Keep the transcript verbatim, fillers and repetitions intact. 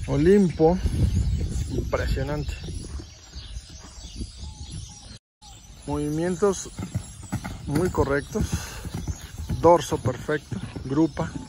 Olimpo, impresionante. Movimientos muy correctos, dorso perfecto, grupa.